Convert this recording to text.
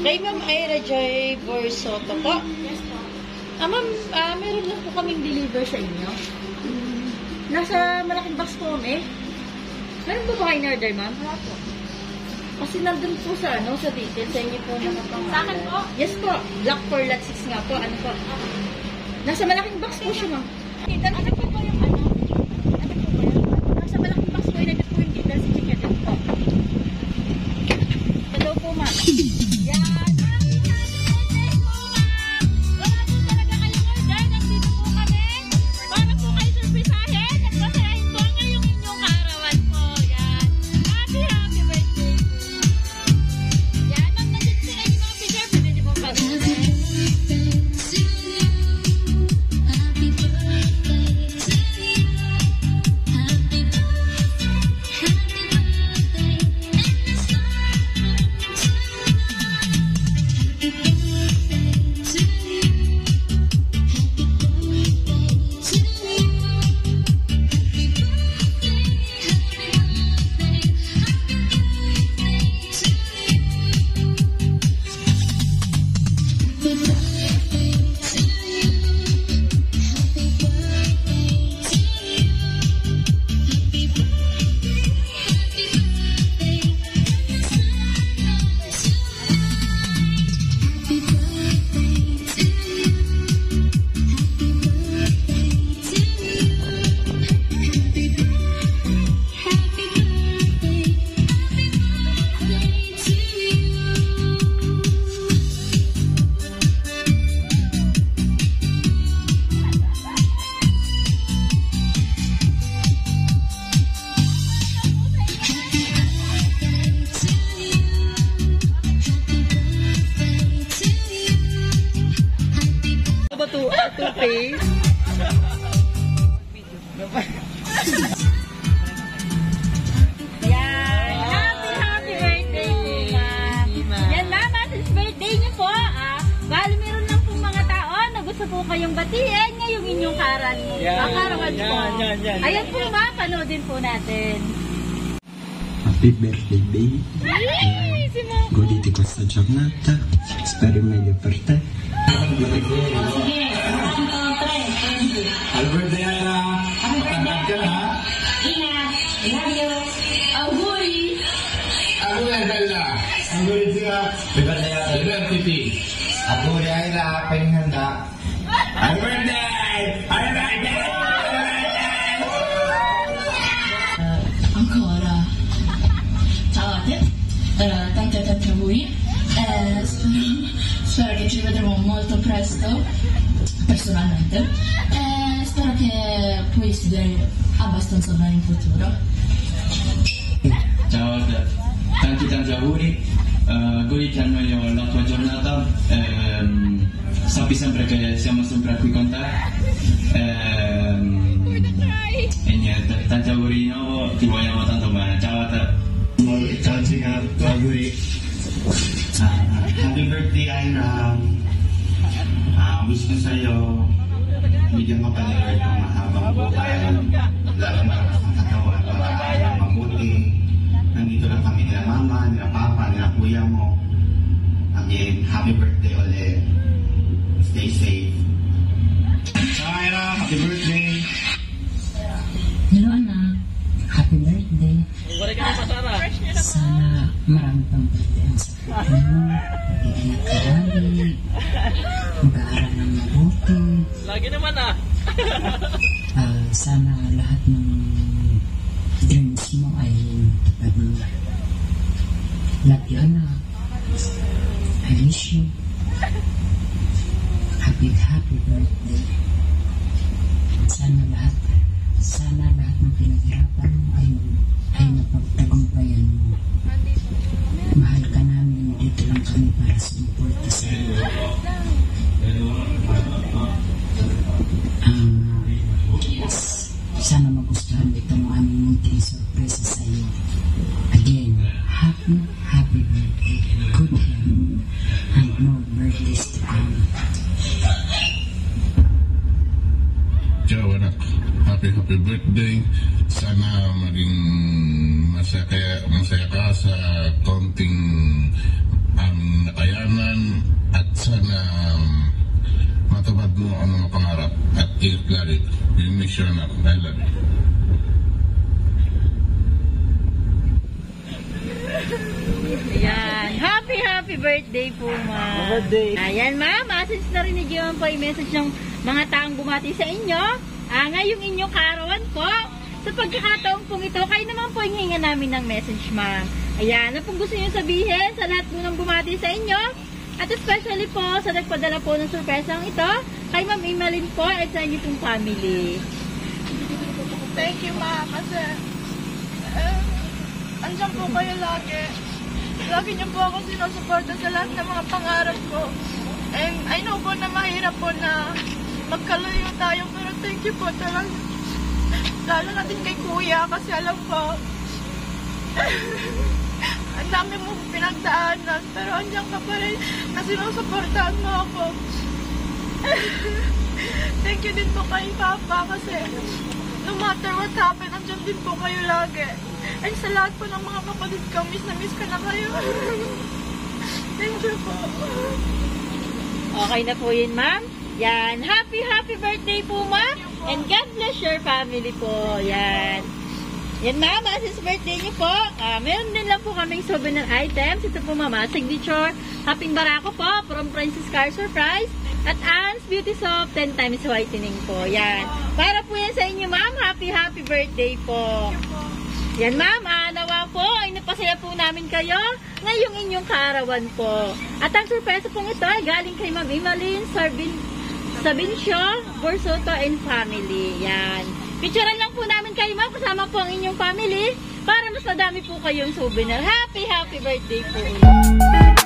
Kay Ma'am Ira Joy Borsoto po. Yes po. Ma'am, meron lang po kaming deliver sa inyo. Nasa malaking box po kami. Meron po ba kayo in-order, ma'am? Wala po. Kasi nandun po sa, sa details, sa inyo po naman pangalan. Sa akin po? Yes po. Black 4 lot 6 nga po. Ano po? Nasa malaking box po siya, ma'am. Ano po po yung ano? Ano po ba yun? Nasa malaking box po, nandun po yung details sa chicken din po. Hello po, ma'am. Yan! Happy birthday po, ma'am! Wala po talaga kayong order. Nandito po kami. Para po kayo surprisahin. Nagpasayahin po ngayong inyong karawan po. Yan. Happy birthday po. Yan. Ma'am, nandito sila yung mga picture. Pwede niyo po pag-order. Two-face. Yan. Happy birthday po, ma'am. Yan, ma'am. It's birthday niyo po. Bali, meron lang pong mga tao na gusto po kayong batiin ngayong inyong karawan po. Ayun po, ma'am. Panoodin po natin. Happy birthday, baby. Yay! Si Mom. Goditi questa giornata. Spero meglio per te. Sige. Happy birthday, Ira. Matangkad ka na, ha? Ingat. I love you. Ahoy! Ako na, Bella. Ang gulit siya. Happy birthday, Ira. Liberty. Ako na, Ira. Penghanda. Happy birthday! Happy birthday! Ancora. Ciao a te, tanti auguri. Spero che ci vedremo molto presto, personalmente. Spero che puoi studiare abbastanza bene in futuro. Ciao, tanti auguri. Goditi al meglio la tua giornata. Sappi sempre che siamo sempre qui con te. E niente, tanti auguri di nuovo, ti vogliamo tanto bene. Ciao a te. Tanti auguri. Happy birthday, Ira. Wish ko sa'yo, bigyan ka pa ni Lord ng mahabang buhay. Lalo malakas ng katawan para mabuti. Nandito lang kami nila mama, nila papa, nila kuya mo. Again, happy birthday ulit. Stay safe. Ciao, Ira. Happy birthday. Hello anak, happy birthday. Sana marami pang birthday ang sakit mo. Mag-iingat ka lagi. Mag-aaral ng mabuti. Lagi naman Sana lahat ng dreams mo ay tupad mo. Love you anak. I wish you happy birthday. Sana lahat ng pinaghirapan mo ay mapagtagumpayan mo. Mahal ka namin, dito lang kami para sumuporta sa iyo. Sana magustuhan dito ang aming munting sorpresa sa iyo. Again, happy birthday. Good health and more birthdays to come. Ciao anak, happy birthday. Sana maging masaya ka sa konting aming nakayanan at sana matupad mo ang mga pangarap at ingat lagi. We miss you, anak. I love you. Ayan. Happy birthday po, ma'am. Birthday. Ayan, ma'am. Since narinig yun po yung message ng mga taong bumati sa inyo, ngayong inyong kaarawan po, sa pagkakataong pong ito, kayo naman po yung hinga namin ng message, ma'am. Ayan, ano pong gusto nyo sabihin sa lahat po ng bumati sa inyo? At especially po sa nagpadala po ng surpresang ito, kay Ma'am Emeline po at sa inyo pong family. Thank you, Ma, kasi andyan po kayo lagi. Lagi niyo po ako sinusuporta sa lahat ng mga pangarap ko. And I know po na mahirap po na magkalayo tayo, pero thank you po talaga. Lalo na din kay Kuya, kasi alam ko, ang dami mo pinagdaanan, pero andyan ka pa rin na sinusuportahan mo ako. Thank you din po kay Papa, kasi no matter what happened, andyan din po kayo lagi. And sa lahat po ng mga kapatid ko, miss na miss ka na kayo. Thank you po. Okay na po yun, ma'am. Yan. Happy birthday po, ma'am. And God bless your family po. Yan. Yan, ma'am. Since birthday niyo po, meron din lang po kaming souvenir items. Ito po, mama. Signature Happy Barako po from Princess Car Surprise. At Anne's Beauty Soap 10 times whitening po. Yan. Para po yan sa inyo, ma'am. Happy birthday po. Yan, ma'am. Nawa po ay napasaya po namin kayo ngayong inyong kaarawan po. At ang surpresa pong ito ay galing kay Ma'am Emeline Sabincio, Borsoto and family. Yan. Picturean lang po namin kayo, ma'am, kasama po ang inyong family para mas madami po kayong souvenir. Happy birthday po.